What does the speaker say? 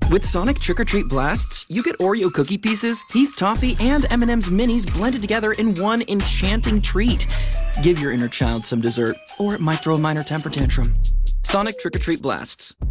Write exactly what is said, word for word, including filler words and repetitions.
With Sonic Trick or Treat Blasts, you get Oreo cookie pieces, Heath Toffee, and M and M's minis blended together in one enchanting treat. Give your inner child some dessert, or it might throw a minor temper tantrum. Sonic Trick or Treat Blasts.